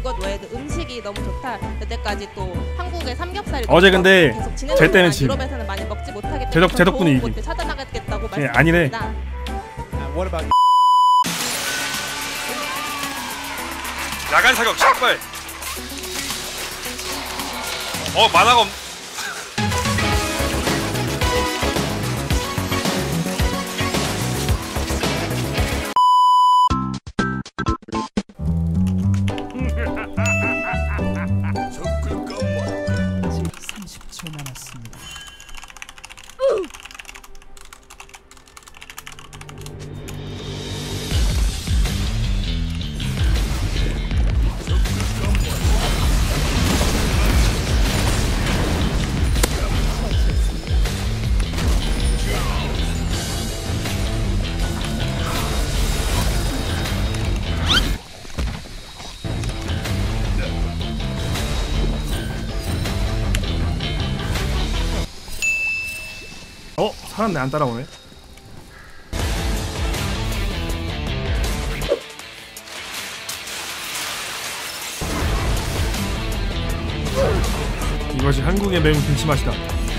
그것 외에도 음식이 너무 좋다. 여태까지 또 한국의 삼겹살이 어제 근데 계속 제 때는 지 유럽에서는 많이 먹지 못하기 때문에 제 덕분에 이기. 찾아나가겠다고 아니래. 말씀드립니다. 야간 사격 샷발. 만화가 없. 아직 30초 남았습니다. 살았네. 안 따라오네. 이것이 한국의 매운 김치맛이다.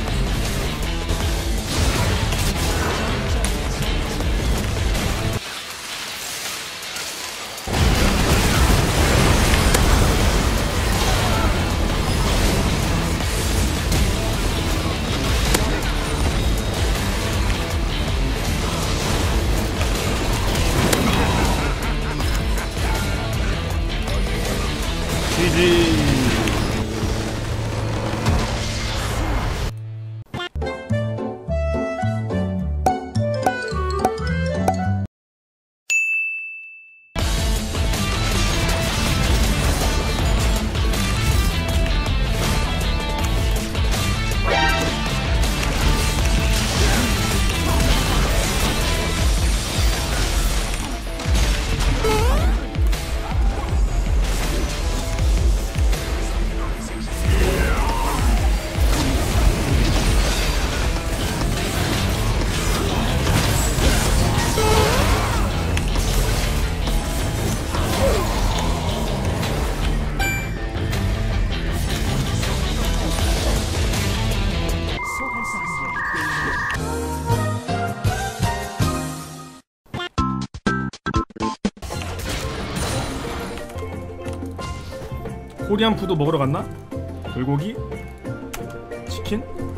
코리안 푸드 먹으러 갔나? 불고기? 치킨?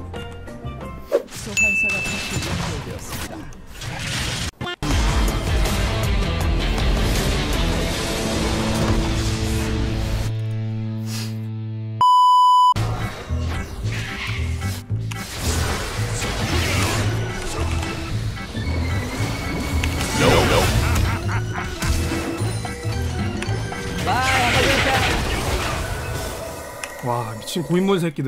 소환사가 다시 연결되었습니다. 와, 미친 고인물 새끼들.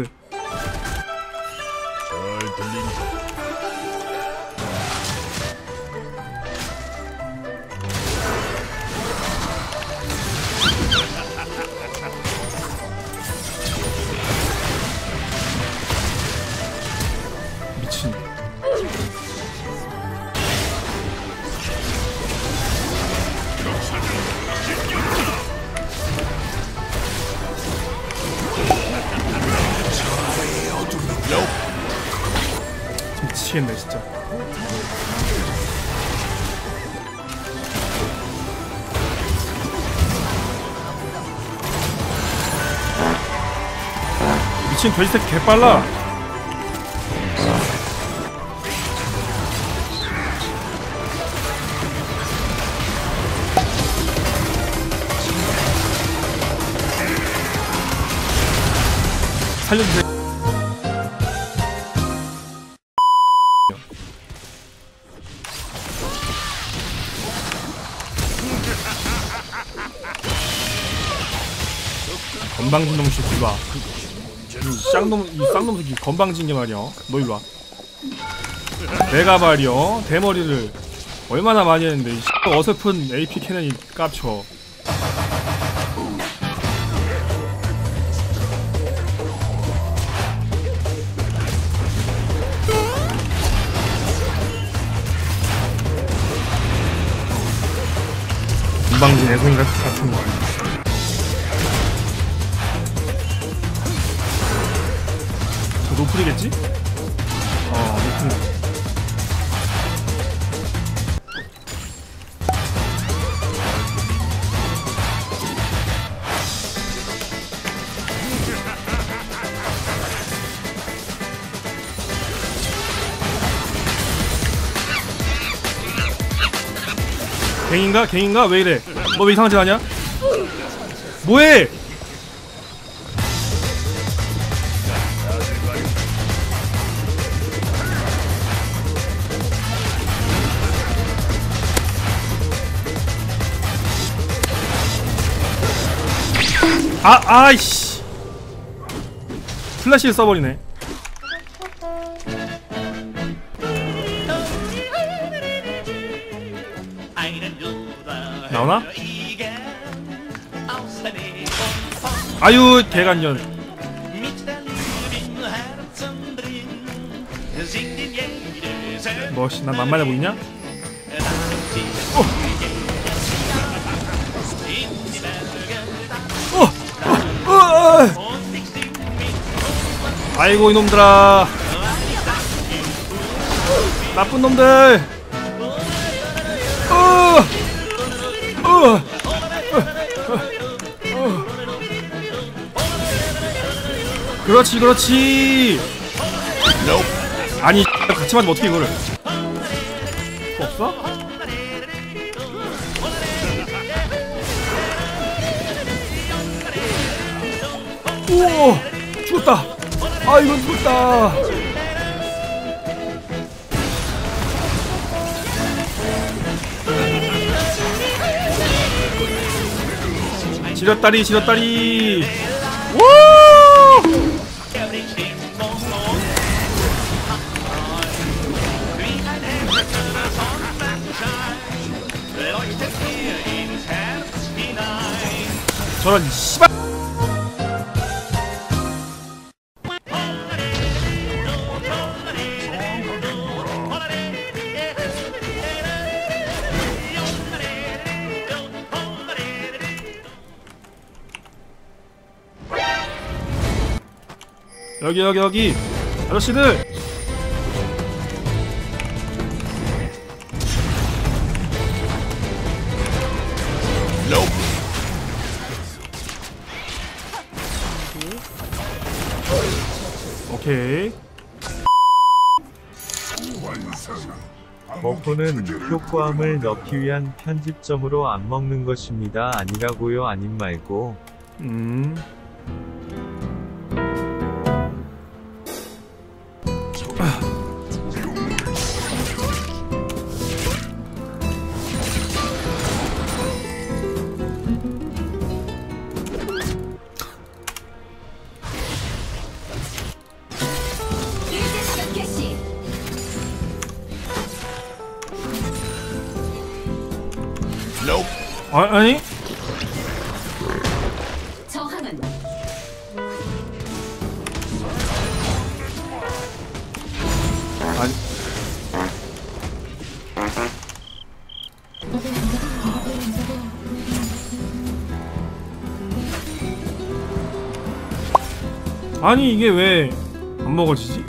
미친. 미치겠네 진짜. 미친 돼지새끼 개빨라. 살려주세요. 건방진 놈 새끼가. 이 쌍놈 새끼 건방진 게 말이야. 너 일로 와. 내가 말이야 대머리를 얼마나 많이 했는데 이 어설픈 AP 캐논이 깝쳐. 건방진 애송이 같은 거. 노플이겠지? 노플. 갱인가? 왜 이래? 너 왜 이상한 짓 하냐? 뭐해? 아이씨. 플래시를 써버리네. 나오나? 아유 개간전. 뭐씨 난 만만해 보이냐? 아이고 이놈들아, 나쁜 놈들. 그렇지. 아니 같이 맞으면 어떻게 이거를. 없어? 오 죽었다. 아 이건 죽었다. 지렸다리. 우! 저런 씨발. 여기 아저씨들. 오케이. 먹고는 효과음을 넣기 위한 편집점으로 안 먹는 것입니다. 아니라고요? 아님 말고. 아니? 저항은 아니. 아니 이게 왜 안 먹어지지?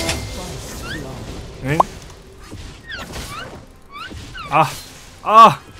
엥? 아